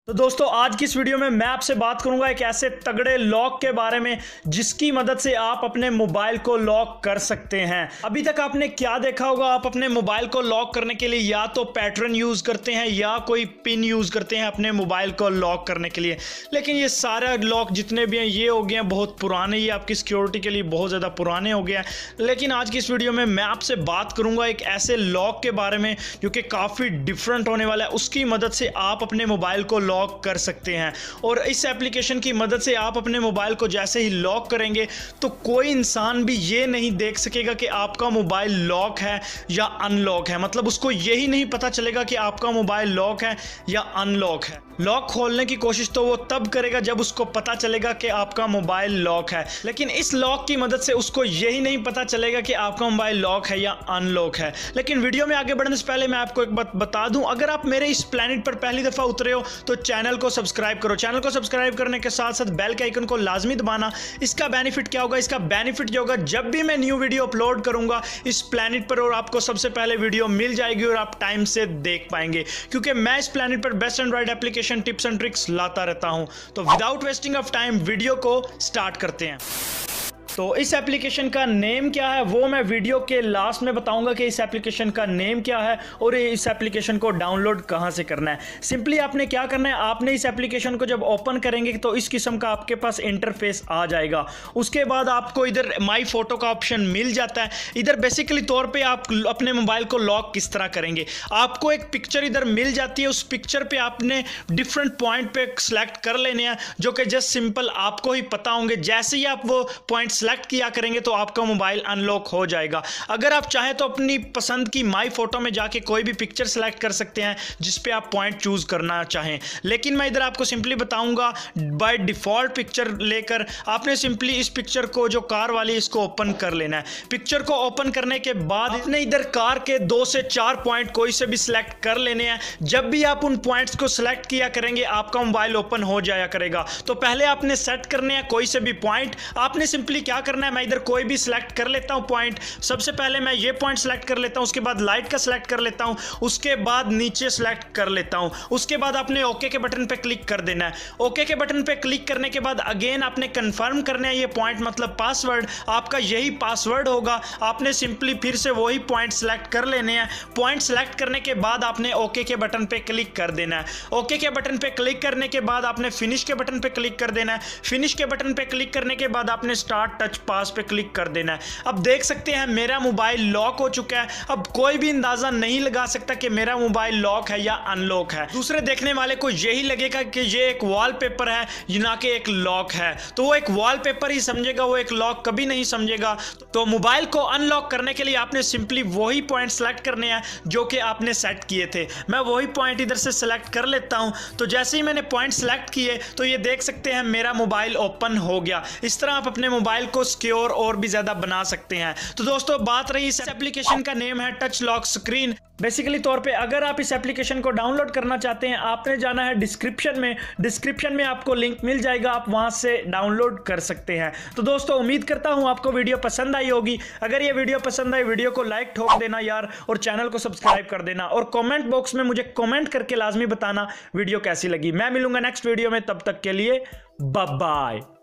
तो दोस्तों आज की इस वीडियो में मैं आपसे बात करूंगा एक ऐसे तगड़े लॉक के बारे में जिसकी मदद से आप अपने मोबाइल को लॉक कर सकते हैं। अभी तक आपने क्या देखा होगा, आप अपने मोबाइल को लॉक करने के लिए या तो पैटर्न यूज करते हैं या कोई पिन यूज करते हैं अपने मोबाइल को लॉक करने के लिए। लेकिन ये सारा लॉक जितने भी हैं ये हो गए हैं बहुत पुराने, ये आपकी सिक्योरिटी के लिए बहुत ज़्यादा पुराने हो गए हैं। लेकिन आज की इस वीडियो में मैं आपसे बात करूंगा एक ऐसे लॉक के बारे में जो कि काफ़ी डिफरेंट होने वाला है। उसकी मदद से आप अपने मोबाइल को लॉक कर सकते हैं और इस एप्लीकेशन की मदद से आप अपने मोबाइल को जैसे ही लॉक करेंगे तो कोई इंसान भी ये नहीं देख सकेगा कि आपका मोबाइल लॉक है या अनलॉक है। मतलब उसको यही नहीं पता चलेगा कि आपका मोबाइल लॉक है या अनलॉक है। लॉक खोलने की कोशिश तो वो तब करेगा जब उसको पता चलेगा कि आपका मोबाइल लॉक है, लेकिन इस लॉक की मदद से उसको यही नहीं पता चलेगा कि आपका मोबाइल लॉक है या अनलॉक है। लेकिन वीडियो में आगे बढ़ने से पहले मैं आपको एक बात बता दूं, अगर आप मेरे इस प्लेनेट पर पहली दफा उतरे हो तो चैनल को सब्सक्राइब करो। चैनल को सब्सक्राइब करने के साथ साथ बेल के आइकन को लाजमी दबाना। इसका बेनिफिट क्या होगा? इसका बेनिफिट ये होगा जब भी मैं न्यू वीडियो अपलोड करूंगा इस प्लेनेट पर और आपको सबसे पहले वीडियो मिल जाएगी और आप टाइम से देख पाएंगे, क्योंकि मैं इस प्लेनेट पर best android application tips and tricks लाता रहता हूं। तो without wasting of time video को स्टार्ट करते हैं। तो इस एप्लीकेशन का नेम क्या है वो मैं वीडियो के लास्ट में बताऊंगा कि इस एप्लीकेशन का नेम क्या है और इस एप्लीकेशन को डाउनलोड कहां से करना है। सिंपली आपने क्या करना है, आपने इस एप्लीकेशन को जब ओपन करेंगे तो इस किस्म का आपके पास इंटरफेस आ जाएगा। उसके बाद आपको इधर माई फोटो का ऑप्शन मिल जाता है। इधर बेसिकली तौर पे आप अपने मोबाइल को लॉक किस तरह करेंगे, आपको एक पिक्चर इधर मिल जाती है। उस पिक्चर पे आपने डिफरेंट पॉइंट पे सेलेक्ट कर लेने हैं जो कि जस्ट सिंपल आपको ही पता होंगे। जैसे ही आप वो पॉइंट सेलेक्ट किया करेंगे तो आपका मोबाइल अनलॉक हो जाएगा। अगर आप चाहें तो अपनी पसंद की माई फोटो में जाके कोई भी पिक्चर सेलेक्ट कर सकते हैं जिस पे आप पॉइंट चूज करना चाहें। लेकिन मैं इधर आपको सिंपली बताऊंगा बाय डिफॉल्ट पिक्चर लेकर आपने सिंपली इस पिक्चर को जो कार वाली इसको ओपन कर लेना है। पिक्चर को ओपन करने के बाद आपने इधर कार के 2 से 4 पॉइंट कोई से भी सिलेक्ट कर लेने हैं। जब भी आप उन पॉइंट्स को सिलेक्ट किया करेंगे आपका मोबाइल ओपन हो जाया करेगा। तो पहले आपने सेट करने हैं कोई से भी पॉइंट। आपने सिंपली क्या करना है, मैं इधर कोई भी सिलेक्ट कर लेता हूं पॉइंट। सबसे पहले मैं ये पॉइंट सिलेक्ट कर लेता हूं, उसके बाद लाइट का सिलेक्ट कर लेता हूं, उसके बाद नीचे सिलेक्ट कर लेता हूं। उसके बाद आपने ओके के बटन पे क्लिक कर देना है। ओके के बटन पे क्लिक करने के बाद अगेन आपने कंफर्म करना है ये पॉइंट, मतलब पासवर्ड आपका यही पासवर्ड होगा। आपने सिंपली फिर से वही पॉइंट सिलेक्ट कर लेने हैं। पॉइंट सिलेक्ट करने के बाद आपने ओके के बटन पे क्लिक कर देना है। ओके के बटन पे क्लिक करने के बाद आपने फिनिश के बटन पे क्लिक कर देना है। फिनिश के बटन पे क्लिक करने के बाद आपने स्टार्ट टच पास पे क्लिक कर देना है। अब देख सकते हैं मेरा मोबाइल लॉक हो चुका है। अब कोई भी अंदाजा नहीं लगा सकता कि मेरा मोबाइल लॉक है या अनलॉक है। दूसरे देखने वाले को यही लगेगा कि ये एक वॉलपेपर है ना कि एक लॉक है, तो वो एक वॉलपेपर ही समझेगा, वो एक लॉक कभी नहीं समझेगा। तो मोबाइल को अनलॉक करने के लिए आपने सिंपली वही पॉइंट सेलेक्ट करने हैं जो कि आपने सेट किए थे। मैं वही पॉइंट इधर से सेलेक्ट कर लेता हूं। तो जैसे ही मैंने पॉइंट सेलेक्ट किए तो ये देख सकते हैं मेरा मोबाइल ओपन हो गया। इस तरह आप अपने मोबाइल को सिक्योर और भी ज्यादा बना सकते हैं। तो दोस्तों बात रही इस एप्लीकेशन का नेम है टच लॉक स्क्रीन। बेसिकली तौर पे अगर आप इस एप्लीकेशन को डाउनलोड करना चाहते हैं आपने जाना है डिस्क्रिप्शन में आपको लिंक मिल जाएगा, आप वहां से डाउनलोड कर सकते हैं। तो दोस्तों उम्मीद करता हूं आपको वीडियो पसंद आई होगी। अगर ये वीडियो पसंद आई वीडियो को लाइक ठोक देना यार, और चैनल को सब्सक्राइब कर देना, और कमेंट बॉक्स में मुझे कमेंट करके लाजमी बताना वीडियो कैसी लगी। मैं मिलूंगा नेक्स्ट वीडियो में, तब तक के लिए बाय बाय।